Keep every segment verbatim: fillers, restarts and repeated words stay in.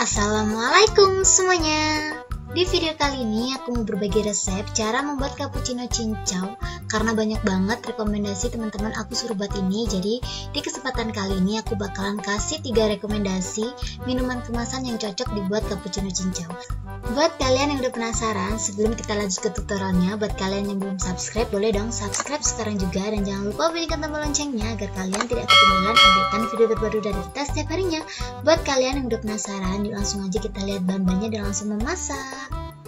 Assalamualaikum semuanya. Di video kali ini aku mau berbagi resep cara membuat cappuccino cincau karena banyak banget rekomendasi teman-teman aku suruh buat ini. Jadi di kesempatan kali ini aku bakalan kasih tiga rekomendasi minuman kemasan yang cocok dibuat cappuccino cincau. Buat kalian yang udah penasaran, sebelum kita lanjut ke tutorialnya, buat kalian yang belum subscribe, boleh dong subscribe sekarang juga. Dan jangan lupa bunyikan tombol loncengnya agar kalian tidak ketinggalan updatean video terbaru dari kita setiap harinya. Buat kalian yang udah penasaran, yuk langsung aja kita lihat bahan-bahannya dan langsung memasak.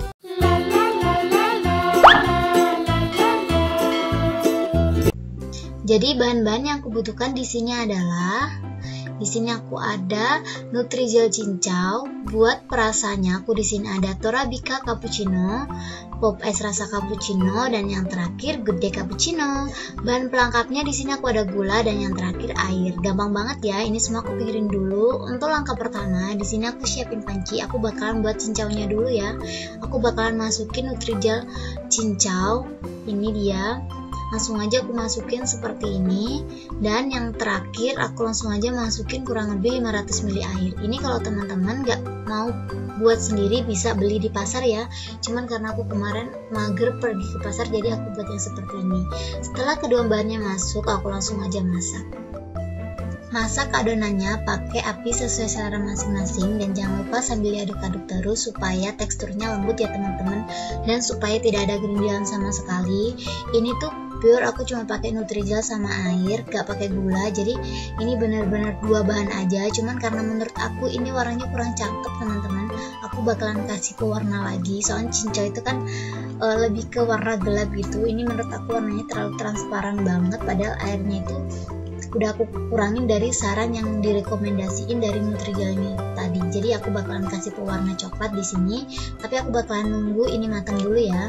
Jadi bahan-bahan yang aku butuhkan di sini adalah, di sini aku ada Nutrijel cincau. Buat perasanya aku di sini ada Torabika cappuccino, pop ice rasa cappuccino, dan yang terakhir gede cappuccino. Bahan pelengkapnya di sini aku ada gula dan yang terakhir air. Gampang banget ya, ini semua aku pikirin dulu. Untuk langkah pertama, di sini aku siapin panci. Aku bakalan buat cincaunya dulu ya. Aku bakalan masukin Nutrijel cincau. Ini dia. Langsung aja aku masukin seperti ini. Dan yang terakhir aku langsung aja masukin kurang lebih lima ratus mililiter air. Ini kalau teman-teman gak mau buat sendiri bisa beli di pasar ya. Cuman karena aku kemarin mager pergi ke pasar, jadi aku buat yang seperti ini. Setelah kedua bahannya masuk, aku langsung aja masak. Masak adonannya pakai api sesuai selera masing-masing, dan jangan lupa sambil diaduk-aduk terus supaya teksturnya lembut ya teman-teman, dan supaya tidak ada gerindilan sama sekali. Ini tuh pure, aku cuma pakai Nutrijel sama air, gak pakai gula. Jadi ini benar-benar dua bahan aja. Cuman karena menurut aku ini warnanya kurang cakep teman-teman, aku bakalan kasih pewarna lagi. Soalnya cincau itu kan e, lebih ke warna gelap gitu. Ini menurut aku warnanya terlalu transparan banget, padahal airnya itu udah aku kurangin dari saran yang direkomendasiin dari Nutrijel ini tadi. Jadi aku bakalan kasih pewarna coklat di sini, tapi aku bakalan nunggu ini matang dulu ya.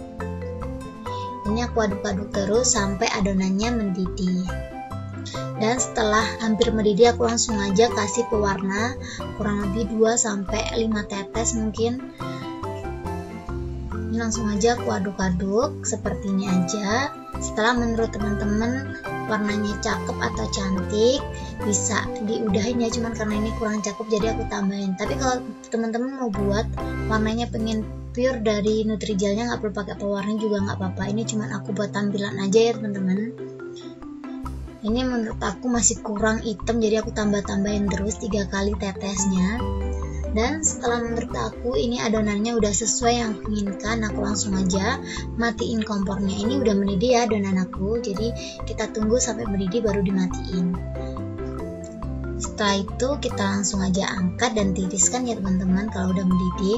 Ini aku aduk-aduk terus sampai adonannya mendidih. Dan setelah hampir mendidih, aku langsung aja kasih pewarna kurang lebih dua sampai lima tetes mungkin. Ini langsung aja aku aduk-aduk seperti ini aja. Setelah menurut teman-teman warnanya cakep atau cantik, bisa diudahin ya. Cuman karena ini kurang cakep jadi aku tambahin. Tapi kalau teman-teman mau buat warnanya pengen pure dari Nutrijelnya, nggak perlu pakai pewarna juga nggak apa-apa. Ini cuman aku buat tampilan aja ya teman-teman. Ini menurut aku masih kurang hitam, jadi aku tambah-tambahin terus tiga kali tetesnya. Dan setelah menurut aku ini adonannya udah sesuai yang aku inginkan, aku langsung aja matiin kompornya. Ini udah mendidih ya adonan aku, jadi kita tunggu sampai mendidih baru dimatiin. Setelah itu kita langsung aja angkat dan tiriskan ya teman-teman kalau udah mendidih.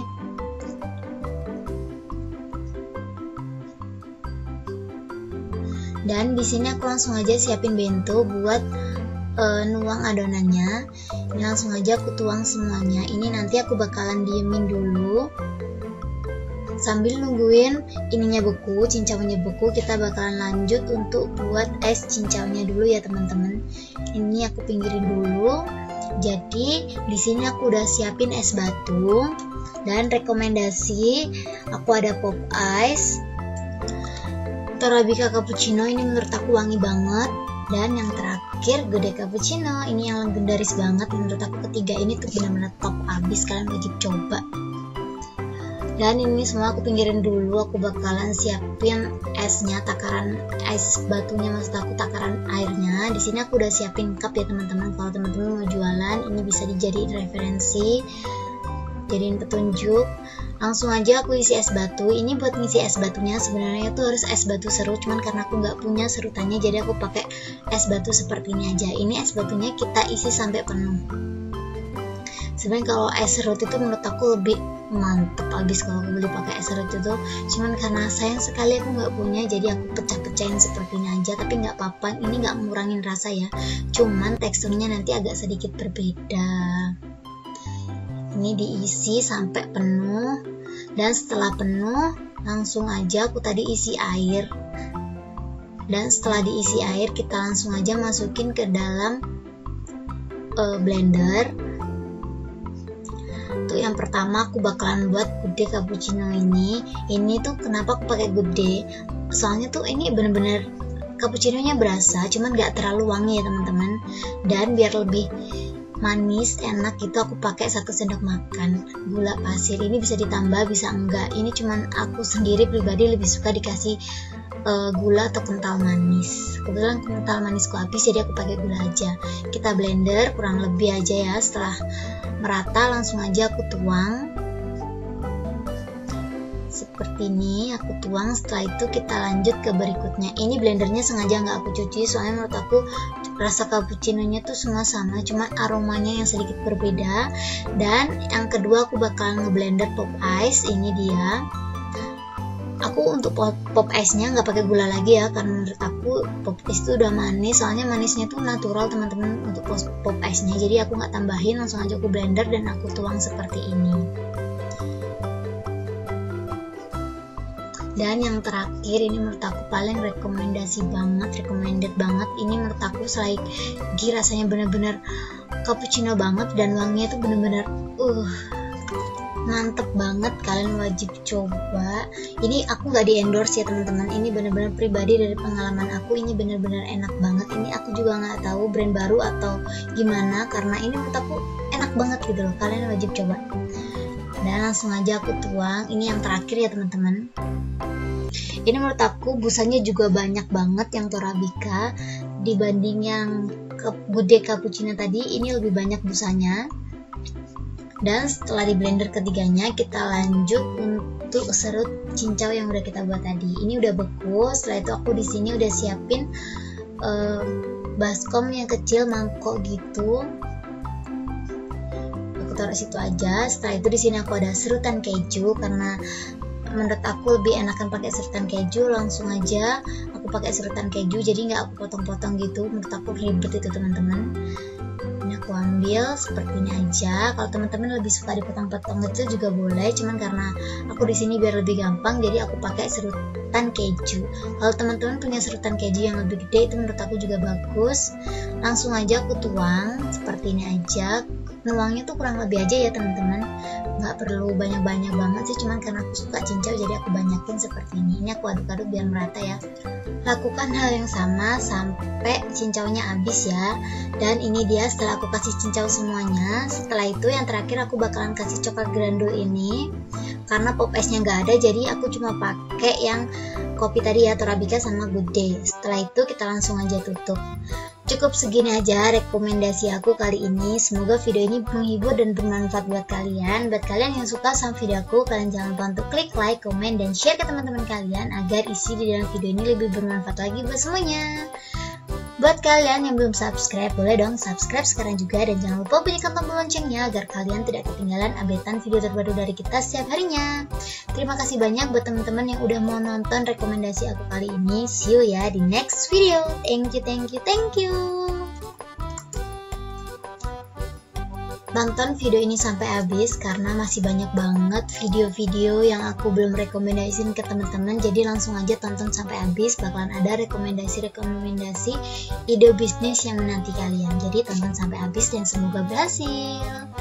Dan di sini aku langsung aja siapin bento buat uh, nuang adonannya. Ini langsung aja aku tuang semuanya. Ini nanti aku bakalan diemin dulu sambil nungguin ininya beku, cincaunya beku. Kita bakalan lanjut untuk buat es cincaunya dulu ya teman-teman. Ini aku pinggirin dulu. Jadi di sini aku udah siapin es batu, dan rekomendasi aku ada pop ice, Torabika cappuccino, ini menurut aku wangi banget. Dan yang terakhir gede cappuccino, ini yang legendaris banget menurut aku. Ketiga ini tuh benar-benar top abis, kalian wajib coba. Dan ini semua aku pinggirin dulu. Aku bakalan siapin esnya, takaran es batunya, maksud aku takaran airnya. Di sini aku udah siapin cup ya teman-teman. Kalau teman-teman mau jualan, ini bisa dijadiin referensi, jadiin petunjuk. Langsung aja aku isi es batu. Ini buat ngisi es batunya sebenarnya tuh harus es batu serut, cuman karena aku nggak punya serutannya jadi aku pakai es batu seperti ini aja. Ini es batunya kita isi sampai penuh. Sebenarnya kalau es serut itu menurut aku lebih mantep abis kalau aku beli pakai es serut itu. Cuman karena sayang sekali aku nggak punya, jadi aku pecah-pecahin seperti ini aja. Tapi nggak apa-apa, ini nggak ngurangin rasa ya. Cuman teksturnya nanti agak sedikit berbeda. Ini diisi sampai penuh, dan setelah penuh langsung aja aku tadi isi air. Dan setelah diisi air kita langsung aja masukin ke dalam uh, blender. Tuh yang pertama aku bakalan buat gede cappuccino ini. Ini tuh kenapa aku pakai gede? Soalnya tuh ini bener-bener cappuccinonya berasa, cuman gak terlalu wangi ya teman-teman. Dan biar lebih manis enak itu aku pakai satu sendok makan gula pasir. Ini bisa ditambah bisa enggak, ini cuman aku sendiri pribadi lebih suka dikasih uh, gula atau kental manis. Kebetulan kental manisku habis jadi aku pakai gula aja. Kita blender kurang lebih aja ya. Setelah merata langsung aja aku tuang seperti ini, aku tuang. Setelah itu kita lanjut ke berikutnya. Ini blendernya sengaja nggak aku cuci soalnya menurut aku rasa cappuccino-nya tuh semua sama, cuma aromanya yang sedikit berbeda. Dan yang kedua aku bakalan ngeblender pop ice. Ini dia. Aku untuk pop, pop ice-nya nggak pakai gula lagi ya, karena menurut aku pop ice itu udah manis. Soalnya manisnya tuh natural teman-teman untuk pop ice-nya. Jadi aku nggak tambahin, langsung aja aku blender dan aku tuang seperti ini. Dan yang terakhir ini menurut aku paling rekomendasi banget, recommended banget. Ini menurut aku selagi rasanya bener-bener cappuccino banget dan wanginya tuh bener-bener uh mantep banget. Kalian wajib coba. Ini aku nggak di endorse ya teman-teman. Ini bener-bener pribadi dari pengalaman aku. Ini bener-bener enak banget. Ini aku juga nggak tahu brand baru atau gimana, karena ini menurut aku enak banget gitu loh. Kalian wajib coba. Dan langsung aja aku tuang. Ini yang terakhir ya teman-teman. Ini menurut aku busanya juga banyak banget yang Torabika dibanding yang Good Day Cappuccino tadi. Ini lebih banyak busanya. Dan setelah di blender ketiganya kita lanjut untuk serut cincau yang udah kita buat tadi. Ini udah beku. Setelah itu aku di sini udah siapin uh, baskom yang kecil mangkok gitu. Aku taruh situ aja. Setelah itu di sini aku ada serutan keju karena menurut aku lebih enakan pakai serutan keju. Langsung aja aku pakai serutan keju, jadi nggak aku potong-potong gitu. Menurut aku ribet itu teman-teman. Ini aku ambil seperti ini aja. Kalau teman-teman lebih suka dipotong-potong kecil juga boleh, cuman karena aku di sini biar lebih gampang jadi aku pakai serutan keju. Kalau teman-teman punya serutan keju yang lebih gede itu menurut aku juga bagus. Langsung aja aku tuang seperti ini aja. Nuangnya tuh kurang lebih aja ya teman-teman, nggak perlu banyak-banyak banget sih, cuman karena aku suka cincau jadi aku banyakin seperti ini. Ini aku aduk-aduk biar merata ya. Lakukan hal yang sama sampai cincaunya habis ya. Dan ini dia setelah aku kasih cincau semuanya. Setelah itu yang terakhir aku bakalan kasih coklat grandul ini. Karena pop ice-nya nggak ada jadi aku cuma pakai yang kopi tadi ya, Torabika sama Good Day. Setelah itu kita langsung aja tutup. Cukup segini aja rekomendasi aku kali ini. Semoga video ini menghibur dan bermanfaat buat kalian. Buat kalian yang suka sama video aku, kalian jangan lupa untuk klik like, komen, dan share ke teman-teman kalian agar isi di dalam video ini lebih bermanfaat lagi buat semuanya. Buat kalian yang belum subscribe, boleh dong subscribe sekarang juga. Dan jangan lupa bunyikan tombol loncengnya agar kalian tidak ketinggalan updatean video terbaru dari kita setiap harinya. Terima kasih banyak buat teman-teman yang udah mau nonton rekomendasi aku kali ini. See you ya di next video. Thank you, thank you, thank you. Tonton video ini sampai habis karena masih banyak banget video-video yang aku belum rekomendasiin ke teman-teman. Jadi langsung aja tonton sampai habis, bakalan ada rekomendasi-rekomendasi ide bisnis yang menanti kalian. Jadi tonton sampai habis dan semoga berhasil.